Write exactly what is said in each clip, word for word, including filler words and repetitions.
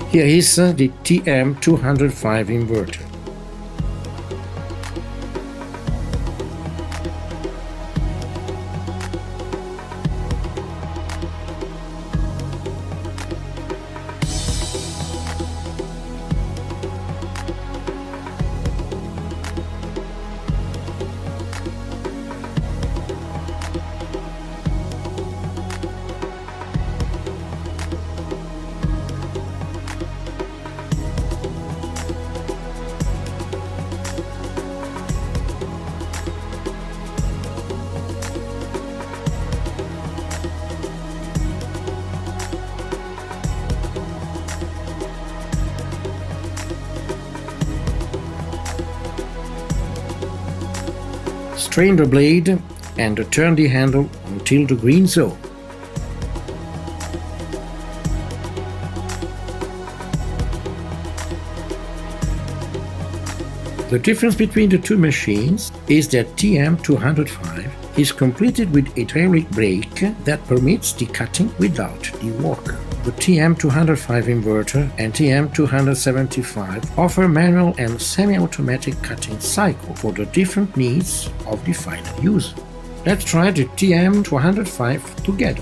Here is uh, the T M two oh five inverter. Strain the blade and turn the handle until the green zone. The difference between the two machines is that T M two oh five is completed with a hydraulic brake that permits the cutting without the worker. The T M two oh five inverter and T M two seventy-five offer manual and semi-automatic cutting cycle for the different needs of the final user. Let's try the T M two oh five together.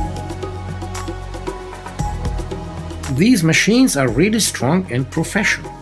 These machines are really strong and professional.